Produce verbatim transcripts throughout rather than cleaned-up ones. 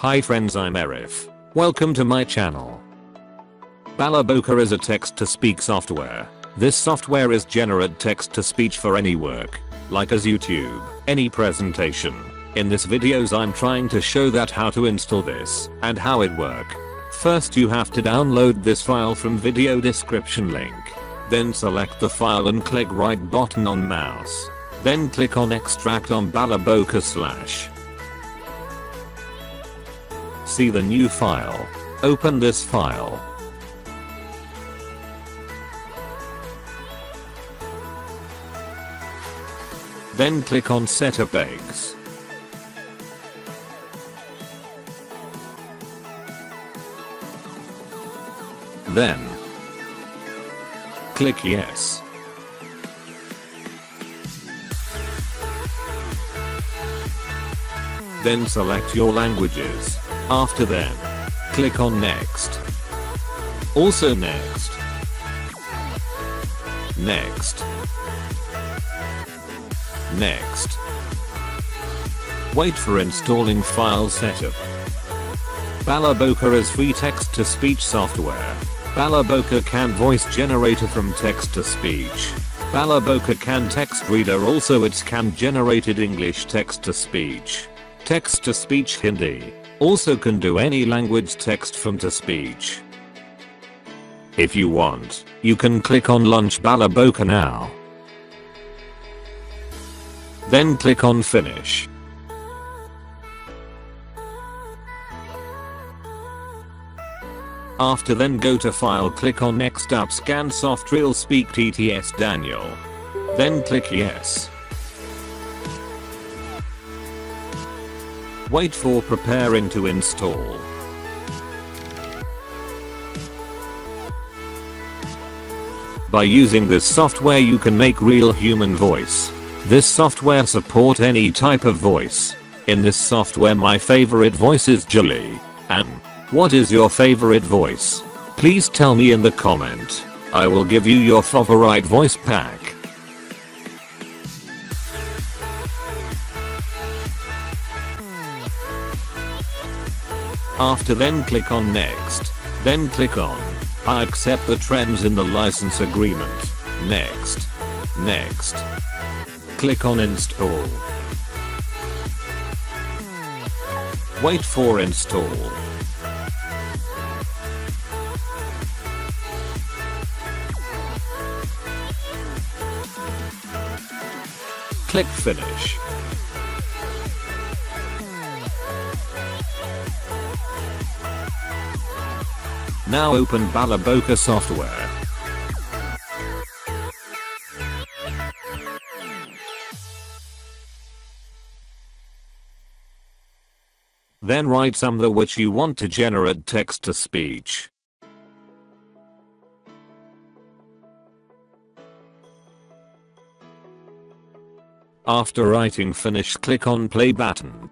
Hi friends, I'm Erif. Welcome to my channel. Balabolka is a text-to-speak software. This software is generate text-to-speech for any work, like as YouTube, any presentation. In this videos I'm trying to show that how to install this and how it work. First you have to download this file from video description link. Then select the file and click right button on mouse. Then click on extract on Balabolka slash. See the new file. Open this file. Then click on setup eggs. Then click yes. Then select your languages. After then, click on next. Also next. Next. Next. Wait for installing file setup. Balabolka is free text-to-speech software. Balabolka can voice generator from text-to-speech. Balabolka can text reader, also it can generated English text-to-speech. Text-to-speech Hindi. Also can do any language text from to speech. If you want, you can click on launch Balabolka now. Then click on finish. After then go to file, click on next up, scan soft real speak T T S Daniel. Then click yes. Wait for preparing to install. By using this software you can make real human voice. This software support any type of voice. In this software my favorite voice is Julie. And what is your favorite voice? Please tell me in the comment. I will give you your favorite voice pack. After then click on next. Then click on I accept the terms in the license agreement. Next. Next. Click on install. Wait for install. Click finish. Now open Balabolka software. Then write some the which you want to generate text to speech. After writing finish, click on play button.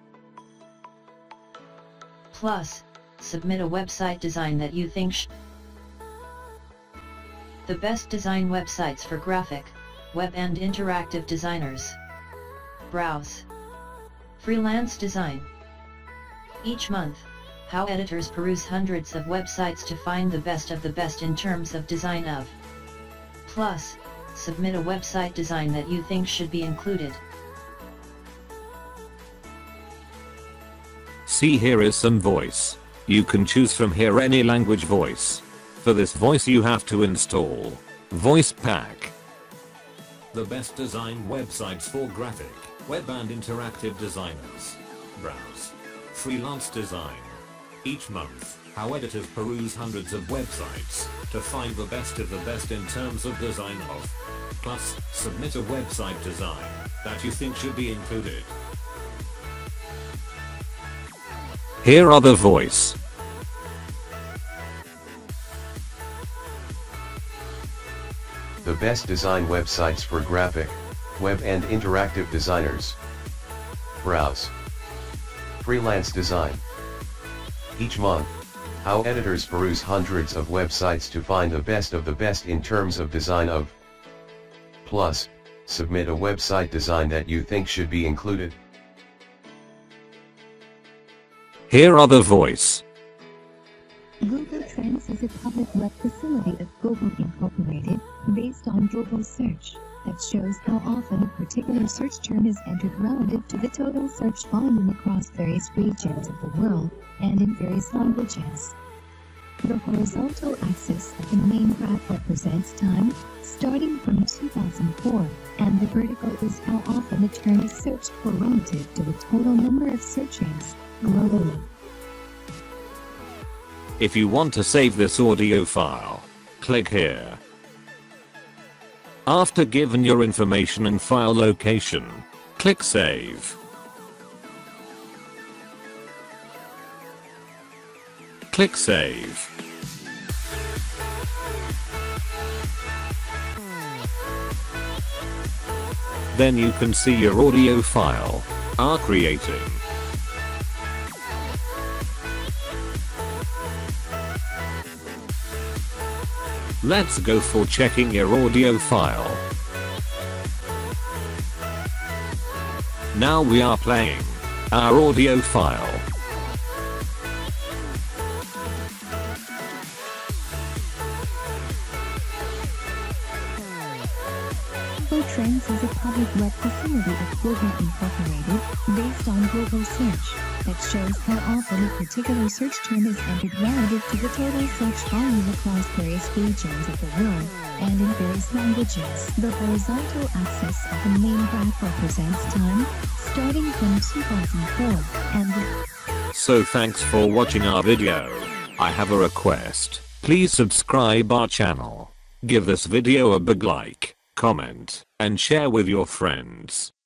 Plus, submit a website design that you think sh the best design websites for graphic, web and interactive designers. Browse. Freelance design. Each month, how editors peruse hundreds of websites to find the best of the best in terms of design of. Plus, submit a website design that you think should be included. See, here is some voice. You can choose from here any language voice. For this voice you have to install Voice Pack. The best design websites for graphic, web and interactive designers. Browse. Freelance design. Each month, how editors peruse hundreds of websites to find the best of the best in terms of design of. Plus, submit a website design that you think should be included. Here are the voice. The best design websites for graphic, web and interactive designers. Browse. Freelance design. Each month, how editors peruse hundreds of websites to find the best of the best in terms of design of. Plus, submit a website design that you think should be included. Here are the voice. Google Trends is a public web facility of Google Incorporated, based on Google search, that shows how often a particular search term is entered relative to the total search volume across various regions of the world, and in various languages. The horizontal axis of the main graph represents time, starting from two thousand four, and the vertical is how often a term is searched for relative to the total number of searches, globally. If you want to save this audio file, click here. After given your information and file location, click Save. Click Save. Then you can see your audio file are creating. Let's go for checking your audio file. Now we are playing our audio file. Google Trends is a public web facility of Google Incorporated, based on Google search, that shows how often a particular search term is entered relative to the total search volume across various regions of the world, and in various languages. The horizontal axis of the main graph represents time, starting from two thousand four, and the... So thanks for watching our video. I have a request. Please subscribe our channel. Give this video a big like, comment, and share with your friends.